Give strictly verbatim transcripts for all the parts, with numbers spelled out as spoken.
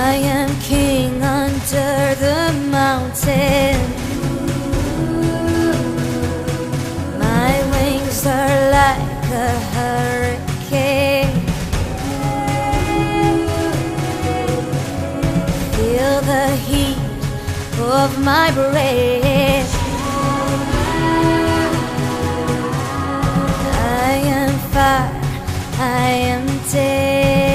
I am king under the mountain. My wings are like a hurricane. Feel the heat of my breath. I am fire, I am dead.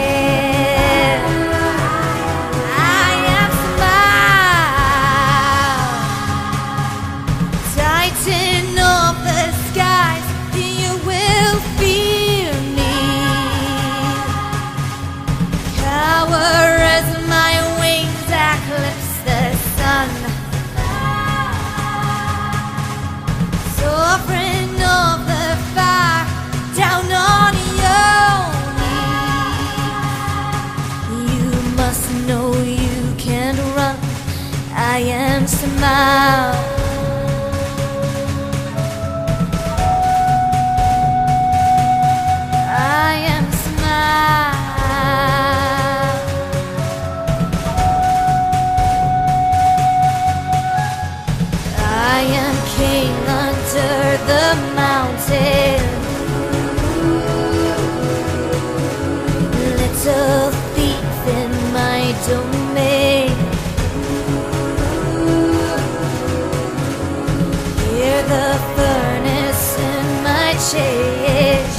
I am Smile. I am Smile. I am king under the mountain. Little thief in my domain. The furnace in my chest.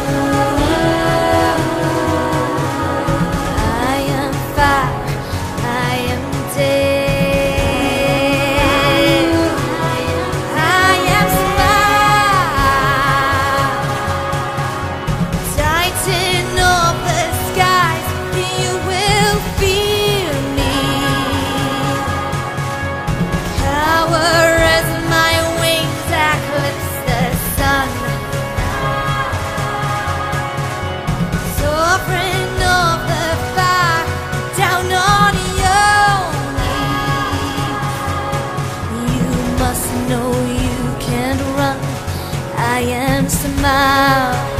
I am fire, I am dead. I am Smile. Titan of the skies, you will feel me. Cower as my eclipse the sun. Sovereign of the fire, down on your knees. You must know you can't run. I am Smile.